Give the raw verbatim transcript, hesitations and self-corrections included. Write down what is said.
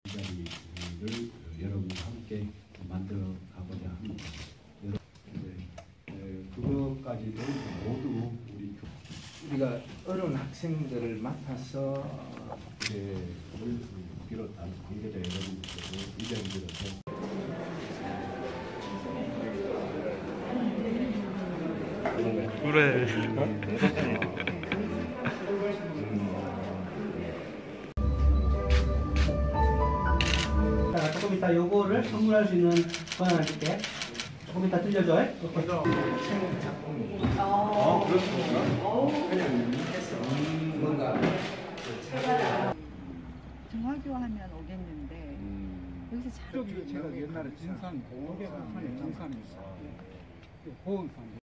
이 자리를 여러분과 함께 만들어 가고자 합니다. 그것까지도 모두 우리 우리가 어려운 학생들을 맡아서 를 비롯한 관계자 여러분께도 의견 들어서 그래. 자, 조금 이따 요거를 선물할 수 있는 권한을 줄게. 조금 이따 들려줘. 아, 그렇습니까? 그냥 해서 뭔가 등하교 하면 오겠는데 음. 여기서 잘 저기 제가 옛날에 진산 고개산에 진산이 있어. 보험산